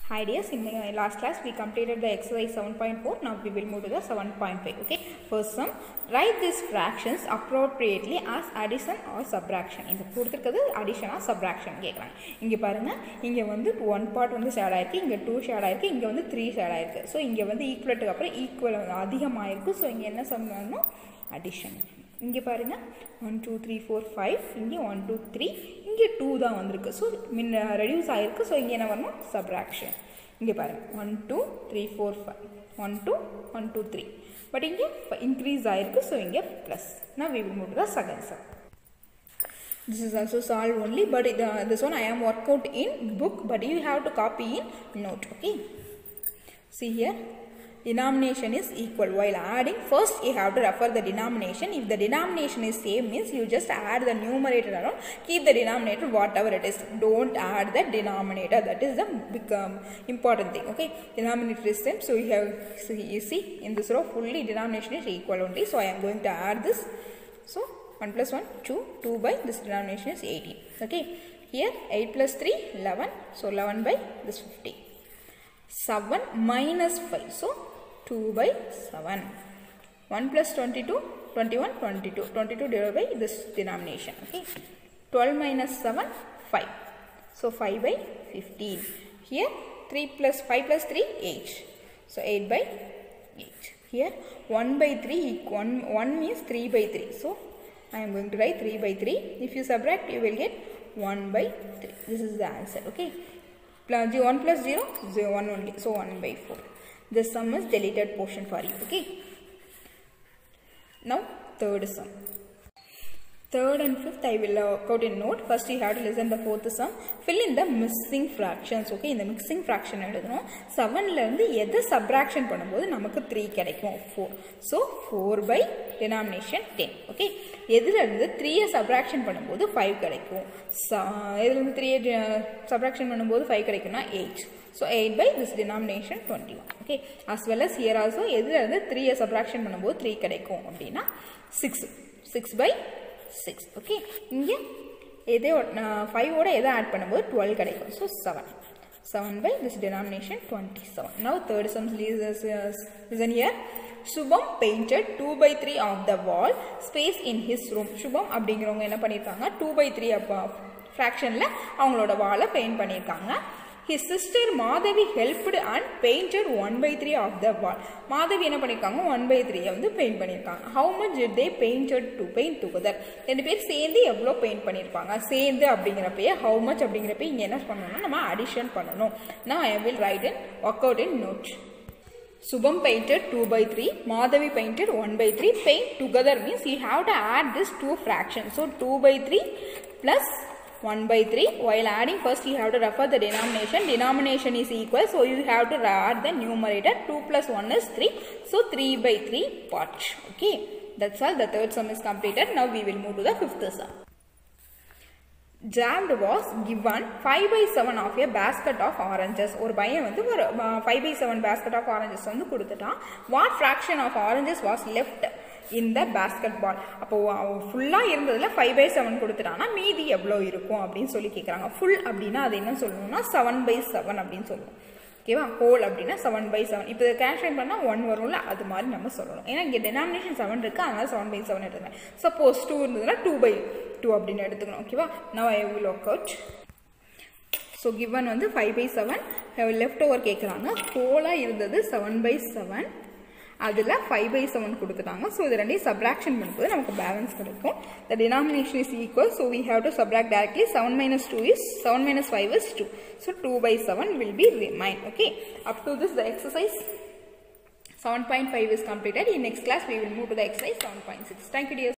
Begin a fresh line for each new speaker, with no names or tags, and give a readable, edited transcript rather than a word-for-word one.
Hi dears, in the last class we completed the exercise 7.4. Now we will move to the 7.5. Okay, first sum. Write these fractions appropriately as addition or subtraction. இந்த கொடுத்திருக்கிறது addition or subtraction கேக்குறாங்க. இங்க பாருங்க, இங்க வந்து one part வந்து shade ஆயிருக்கு, இங்க 2 ஷேட் ஆயிருக்கு, இங்க வந்து 3 ஷேட் ஆயிருக்கு. சோ இங்க வந்து ஈக்குவலுக்கு அப்புறம் ஈக்குவல் அதிகமா இருக்கு. சோ இங்க என்ன சம் பண்ணனும்? addition. இங்க பாருங்க 1 2 3 4 5, இங்க 1 2 3, இங்க 2 தான் வந்திருக்கு. சோ ரெடியூஸ் ஆயிருக்கு. சோ இங்க என்ன வரணும்? subtraction. இங்க பாருங்க 1 2 3 4 5, 1 2 1 2 3, but இங்க increase ஆயிருக்கு. so இங்க plus. Now we will move to the second sum. This is also solved only, but this one I am worked out in book, but you have to copy in note. Okay, see here, denomination is equal. While adding, first you have to refer the denomination. If the denomination is same, means you just add the numerator around, keep the denominator whatever it is, don't add the denominator. That is the big important thing. Okay, denominator is same, so you see in this row fully denomination is equal only. So I am going to add this. So 1 plus 1 2, 2 by this denomination is 18. Okay, here 8 plus 3 11, so 11 by this 50. 7 minus 5, so 2 by 7. 1 plus 22, 21, 22. 22 divided by this denomination. Okay. 12 minus 7, 5. So 5 by 15. Here 3 plus 5 plus 3, 8. So 8 by 8. Here 1 by 3, 1 means 3 by 3. So I am going to write 3 by 3. If you subtract, you will get 1 by 3. This is the answer. Okay. 1 plus 0, 0, 1 only. So 1 by 4. This sum is deleted portion for you. Okay. Now third sum. Third and fifth I will work out in note. First you have to listen the fourth sum. Fill in the missing fractions. Okay, in the missing fraction எழுதணும். 7ல இருந்து எதை subtraction பண்ணும்போது நமக்கு 3 கிடைக்கும்? 4. So 4 by denomination 10. Okay, எதுல இருந்து 3 subtraction பண்ணும்போது 5 கிடைக்கும்? எதுல இருந்து 3 subtraction பண்ணும்போது 5 கிடைக்கும்னா 8. So 8 by this denomination 21. Okay, as well as here also எதுல இருந்து 3 subtraction பண்ணும்போது 3 கிடைக்கும் அப்படினா 6. 6 by 6. Okay, இங்கே எதை 5 ஓட எதை ஆட் பண்ணும்போது 12 கிடைக்கும். So 7. 7 by this denomination 27. Now third sum, listen here. Shubham painted 2 by 3 of the wall space in his room. Shubham அப்படிங்கிறவங்க என்ன பண்ணிருக்காங்க? 2 by 3 fractionல அவங்களோட வாலை பெயிண்ட் பண்ணிருக்காங்க. His sister Madhavi helped and painted 1 by 3 of the wall. Madhavi என்ன பண்ணிருக்காங்க? 1 by 3 வந்து paint பண்ணிருக்காங்க. How much did they painted to paint together? ரெண்டு பேர் சேர்ந்து எவ்வளவு பெயிண்ட் பண்ணிருப்பாங்க? சேர்ந்து அப்படிங்கறப்பயே how much அப்படிங்கறப்பயே இங்க என்ன பண்ணனும்னா நம்ம addition பண்ணனும். Now I will write in work out in note. Shubham painted 2 by 3, Madhavi painted 1 by 3. Paint together means you have to add this two fractions. So 2 by 3 plus 1 by 3. While adding, first you have to refer the denomination. Denomination is equal, so you have to add the numerator. 2 plus 1 is 3. So 3 by 3 part. Okay, that's all. The third sum is completed. Now we will move to the fifth sum. Jammed was given 5 by 7 of a basket of oranges. ஒரு பையன் வந்து ஒரு 5 by 7 basket of oranges வந்து கொடுத்துட்டான். What fraction of oranges was left in the basketball? அப்போ ஃபுல்லா இருந்ததுல 5 by 7 கொடுத்துட்டானா மீதி எவ்வளவு இருக்கும் அப்படின்னு சொல்லி கேக்குறாங்க. ஃபுல் அப்படினா அது என்ன சொல்லணும்னா 7 by 7 அப்படினு சொல்லணும். ஓகேவா? ஹோல் அப்படினா 7 by 7. இப்போ கேல்குலேட் பண்ணா 1 வரும்ல, அது மாதிரி நம்ம சொல்லணும். ஏன்னா இங்க denomination 7 இருக்கு, அதனால 7 by 7 எடுத்துக்கலாம். சப்போஸ் 2 இருந்ததுனா 2 by 2 அப்படினு எடுத்துக்கணும். ஓகேவா? Now I will work out. So given வந்து 5 by 7, left over கேக்குறாங்க. ஹோலா இருந்தது 7 by 7. அதுல 5 by 7 கொடுத்துட்டாங்க. So இது ரெண்டையும் subtraction பண்ணும்போது நமக்கு பேலன்ஸ் கிடைக்கும். The denomination is equal, so we have to subtract directly. 7 minus 2 is 7 minus 5 is 2. So 2 by 7 will be remain. Okay, up to this the exercise 7.5 is completed. In next class we will move to the exercise 7.6. Thank you dear.